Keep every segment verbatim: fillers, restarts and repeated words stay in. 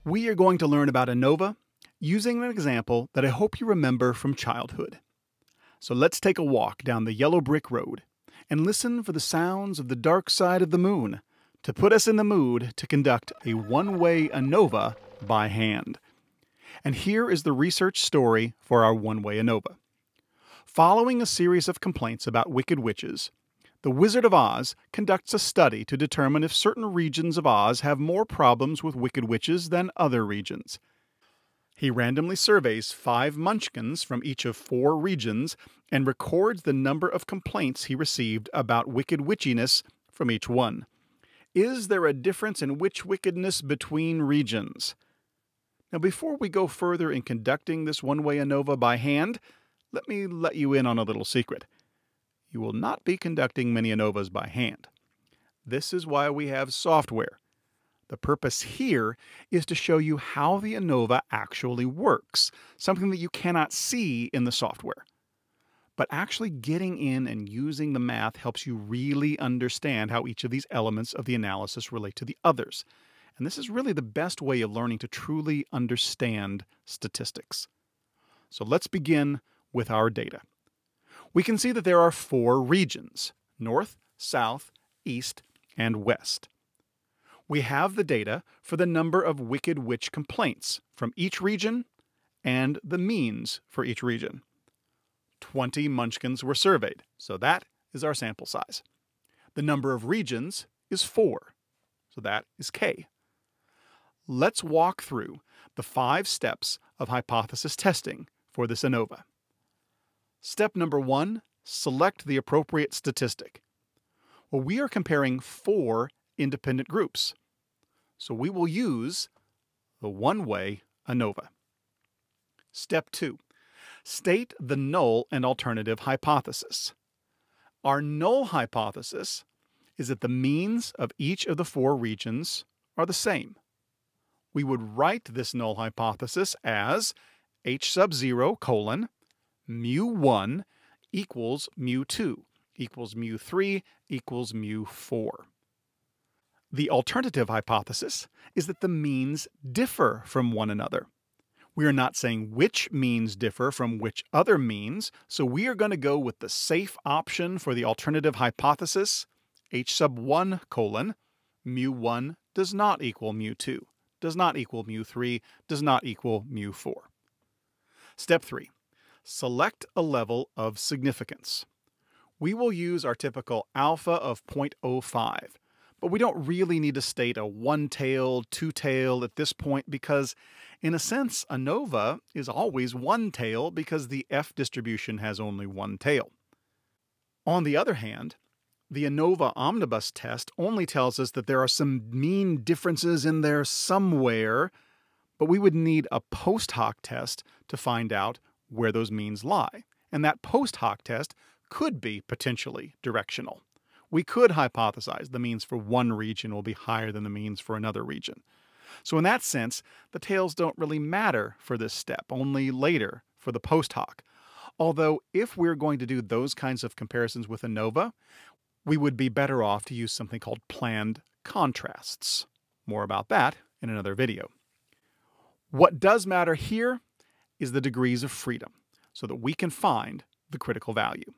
We are going to learn about ANOVA using an example that I hope you remember from childhood. So let's take a walk down the yellow brick road and listen for the sounds of the dark side of the moon to put us in the mood to conduct a one-way ANOVA by hand. And here is the research story for our one-way ANOVA. Following a series of complaints about wicked witches, the Wizard of Oz conducts a study to determine if certain regions of Oz have more problems with wicked witches than other regions. He randomly surveys five Munchkins from each of four regions and records the number of complaints he received about wicked witchiness from each one. Is there a difference in witch wickedness between regions? Now, before we go further in conducting this one-way ANOVA by hand, let me let you in on a little secret. You will not be conducting many ANOVAs by hand. This is why we have software. The purpose here is to show you how the ANOVA actually works, something that you cannot see in the software. But actually getting in and using the math helps you really understand how each of these elements of the analysis relate to the others. And this is really the best way of learning to truly understand statistics. So let's begin with our data. We can see that there are four regions: north, south, east, and west. We have the data for the number of wicked witch complaints from each region and the means for each region. twenty Munchkins were surveyed, so that is our sample size. The number of regions is four, so that is K. Let's walk through the five steps of hypothesis testing for this ANOVA. Step number one, select the appropriate statistic. Well, we are comparing four independent groups, so we will use the one-way ANOVA. Step two, state the null and alternative hypothesis. Our null hypothesis is that the means of each of the four regions are the same. We would write this null hypothesis as H sub zero colon mu one equals mu two equals mu three equals mu four. The alternative hypothesis is that the means differ from one another. We are not saying which means differ from which other means, so we are going to go with the safe option for the alternative hypothesis, H sub one colon mu one does not equal mu two, does not equal mu three, does not equal mu four. Step three. Select a level of significance. We will use our typical alpha of zero point zero five, but we don't really need to state a one-tailed, two-tailed at this point because, in a sense, ANOVA is always one tail because the F distribution has only one tail. On the other hand, the ANOVA omnibus test only tells us that there are some mean differences in there somewhere, but we would need a post hoc test to find out where those means lie. And that post hoc test could be potentially directional. We could hypothesize the means for one region will be higher than the means for another region. So in that sense, the tails don't really matter for this step, only later for the post hoc. Although if we're going to do those kinds of comparisons with ANOVA, we would be better off to use something called planned contrasts. More about that in another video. What does matter here is the degrees of freedom, so that we can find the critical value.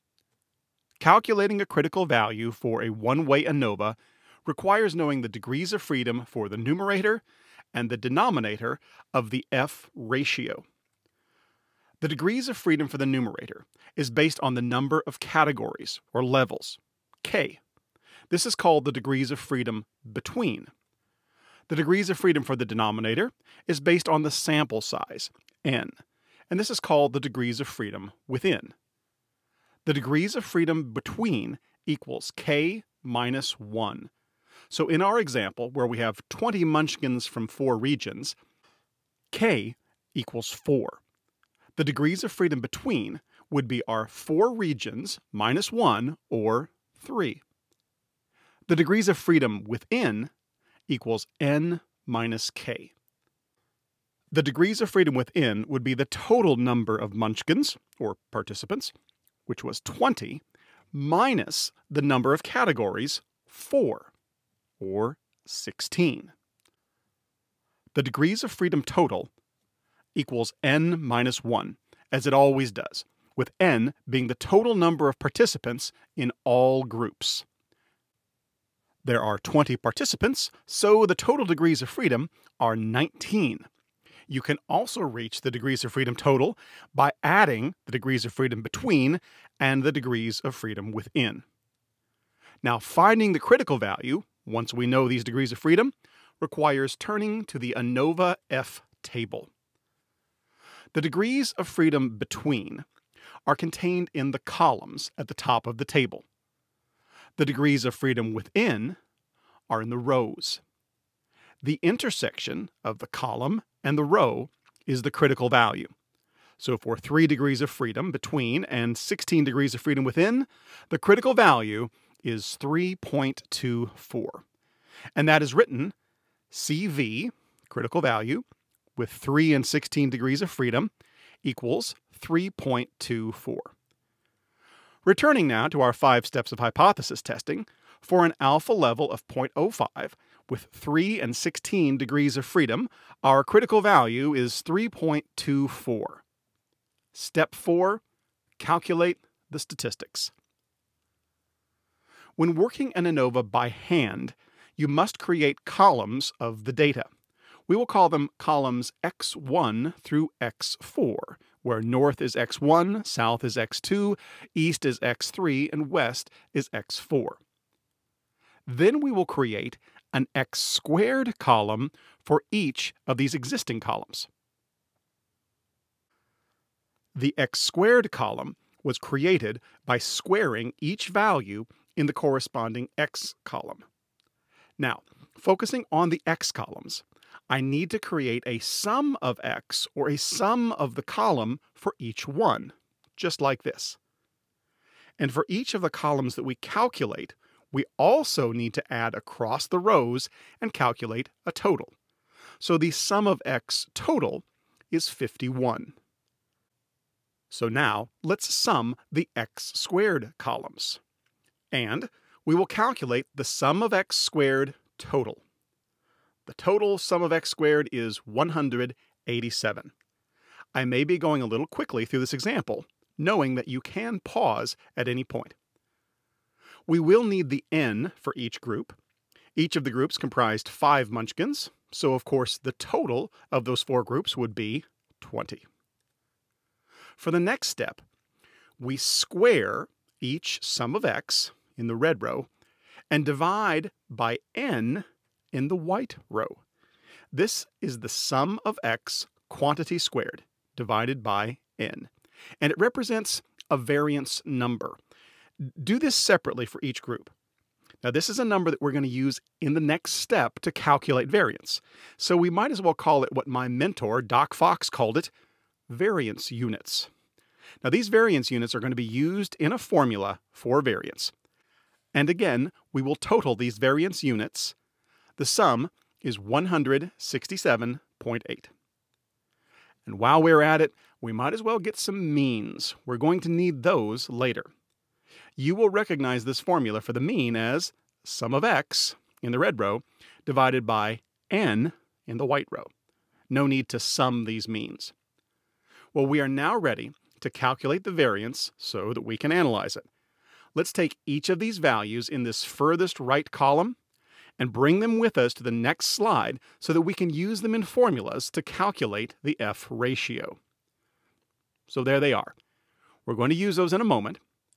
Calculating a critical value for a one-way ANOVA requires knowing the degrees of freedom for the numerator and the denominator of the F ratio. The degrees of freedom for the numerator is based on the number of categories, or levels, K. This is called the degrees of freedom between. The degrees of freedom for the denominator is based on the sample size, N, and this is called the degrees of freedom within. The degrees of freedom between equals K minus one. So in our example, where we have twenty Munchkins from four regions, K equals four. The degrees of freedom between would be our four regions minus one, or three. The degrees of freedom within equals N minus K. The degrees of freedom within would be the total number of Munchkins, or participants, which was twenty, minus the number of categories, four, or sixteen. The degrees of freedom total equals n minus one, as it always does, with n being the total number of participants in all groups. There are twenty participants, so the total degrees of freedom are nineteen. You can also reach the degrees of freedom total by adding the degrees of freedom between and the degrees of freedom within. Now, finding the critical value, once we know these degrees of freedom, requires turning to the ANOVA F table. The degrees of freedom between are contained in the columns at the top of the table. The degrees of freedom within are in the rows. The intersection of the column and the row is the critical value. So for three degrees of freedom between and sixteen degrees of freedom within, the critical value is three point two four. And that is written C V, critical value, with three and sixteen degrees of freedom equals three point two four. Returning now to our five steps of hypothesis testing, for an alpha level of zero point zero five with three and sixteen degrees of freedom, our critical value is three point two four. Step four, calculate the statistics. When working an ANOVA by hand, you must create columns of the data. We will call them columns x one through x four, where north is x one, south is x two, east is x three, and west is x four. Then we will create an x squared column for each of these existing columns. The x squared column was created by squaring each value in the corresponding x column. Now, focusing on the x columns, I need to create a sum of x, or a sum of the column for each one, just like this. And for each of the columns that we calculate, we also need to add across the rows and calculate a total. So the sum of x total is fifty-one. So now let's sum the x squared columns. And we will calculate the sum of x squared total. The total sum of x squared is one hundred eighty-seven. I may be going a little quickly through this example, knowing that you can pause at any point. We will need the n for each group. Each of the groups comprised five Munchkins, so of course the total of those four groups would be twenty. For the next step, we square each sum of x in the red row and divide by n in the white row. This is the sum of x quantity squared divided by n, and it represents a variance number. Do this separately for each group. Now, this is a number that we're going to use in the next step to calculate variance, so we might as well call it what my mentor, Doc Fox, called it, variance units. Now, these variance units are going to be used in a formula for variance. And again, we will total these variance units. The sum is one hundred sixty-seven point eight. And while we're at it, we might as well get some means. We're going to need those later. You will recognize this formula for the mean as sum of x in the red row divided by n in the white row. No need to sum these means. Well, we are now ready to calculate the variance so that we can analyze it. Let's take each of these values in this furthest right column and bring them with us to the next slide so that we can use them in formulas to calculate the F ratio. So there they are. We're going to use those in a moment.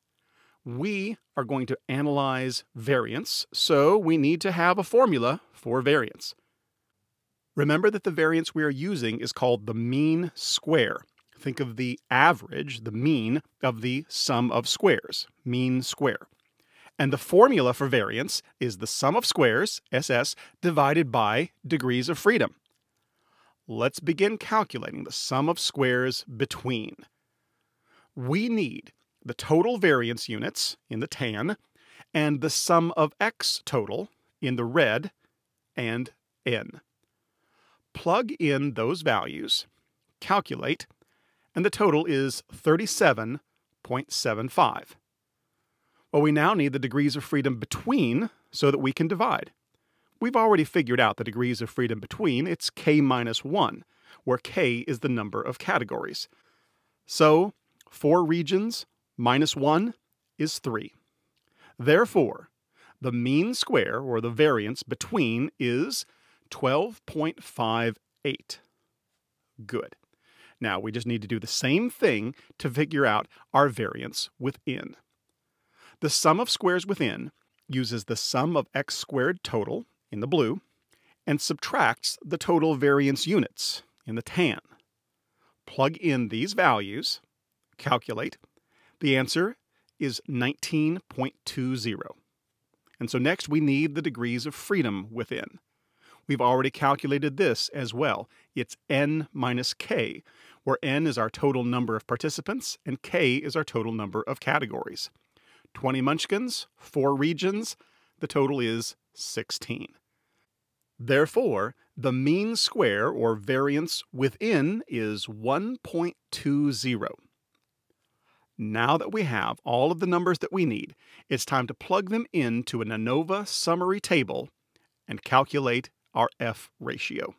We are going to analyze variance, so we need to have a formula for variance. Remember that the variance we are using is called the mean square. Think of the average, the mean, of the sum of squares, mean square. And the formula for variance is the sum of squares, S S, divided by degrees of freedom. Let's begin calculating the sum of squares between. We need the total variance units in the tan, and the sum of x total in the red and n. Plug in those values, calculate, and the total is thirty-seven point seven five. Well, we now need the degrees of freedom between so that we can divide. we've already figured out the degrees of freedom between. It's k minus one, where k is the number of categories. So, four regions minus one is three. Therefore, the mean square, or the variance between, is twelve point five eight. Good. Now, we just need to do the same thing to figure out our variance within. The sum of squares within uses the sum of x squared total, in the blue, and subtracts the total variance units, in the tan. Plug in these values, calculate. The answer is nineteen point two zero. And so next we need the degrees of freedom within. We've already calculated this as well. It's n minus k, where n is our total number of participants and k is our total number of categories. twenty Munchkins, four regions, the total is sixteen. Therefore, the mean square, or variance within, is one point two zero. Now that we have all of the numbers that we need, it's time to plug them into an ANOVA summary table and calculate our F ratio.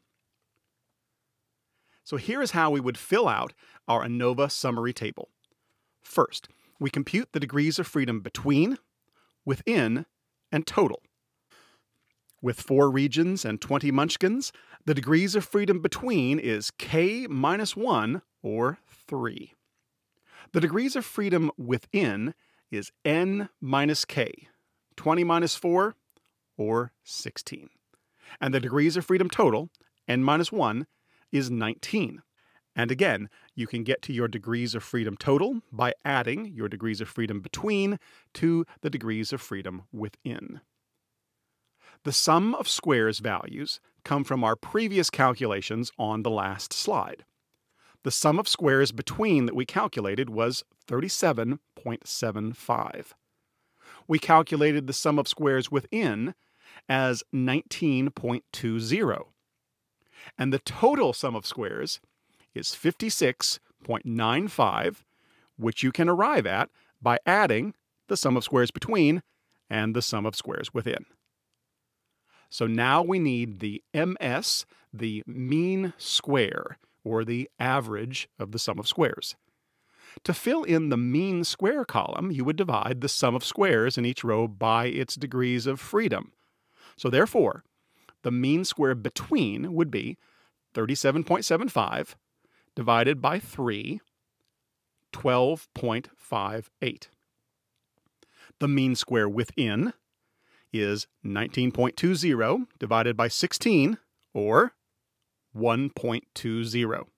So here is how we would fill out our ANOVA summary table. First, we compute the degrees of freedom between, within, and total. With four regions and twenty Munchkins, the degrees of freedom between is k minus one, or three. The degrees of freedom within is n minus k, twenty minus four, or sixteen. And the degrees of freedom total, n minus one, is nineteen. And again, you can get to your degrees of freedom total by adding your degrees of freedom between to the degrees of freedom within. The sum of squares values come from our previous calculations on the last slide. The sum of squares between that we calculated was thirty-seven point seven five. We calculated the sum of squares within as nineteen point two zero. And the total sum of squares is fifty-six point nine five, which you can arrive at by adding the sum of squares between and the sum of squares within. So now we need the M S, the mean square, or the average of the sum of squares. To fill in the mean square column, you would divide the sum of squares in each row by its degrees of freedom. So therefore, the mean square between would be thirty-seven point seven five divided by three, twelve point five eight. The mean square within is nineteen point two zero divided by sixteen, or one point two zero.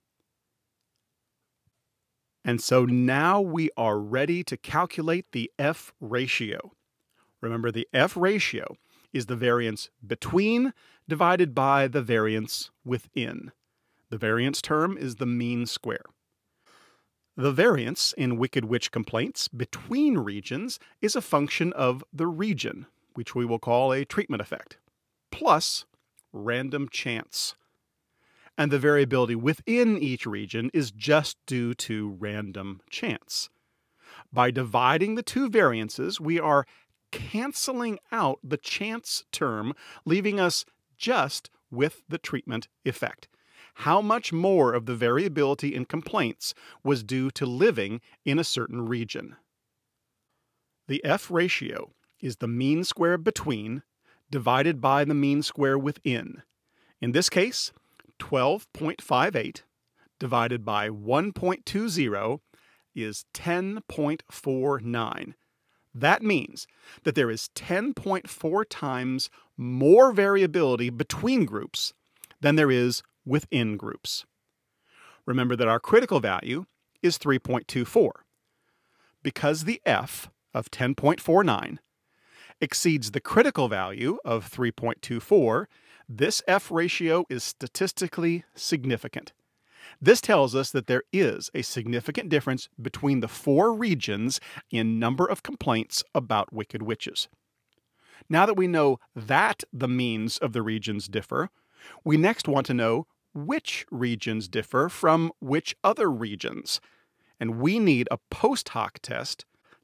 And so now we are ready to calculate the F ratio. Remember, the F ratio is the variance between divided by the variance within. The variance term is the mean square. The variance in Wicked Witch complaints between regions is a function of the region, which we will call a treatment effect, plus random chance. And the variability within each region is just due to random chance. By dividing the two variances, we are canceling out the chance term, leaving us just with the treatment effect. How much more of the variability in complaints was due to living in a certain region? The F ratio is the mean square between divided by the mean square within. In this case, twelve point five eight divided by one point two zero is ten point four nine. That means that there is ten point four times more variability between groups than there is within groups. Remember that our critical value is three point two four. Because the F of ten point four nine exceeds the critical value of three point two four, this F ratio is statistically significant. This tells us that there is a significant difference between the four regions in number of complaints about wicked witches. Now that we know that the means of the regions differ, we next want to know which regions differ from which other regions. And we need a post hoc test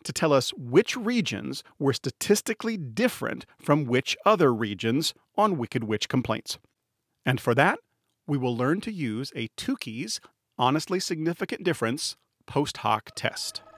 to tell us which regions were statistically different from which other regions on Wicked Witch complaints. And for that, we will learn to use a Tukey's honestly significant difference post hoc test.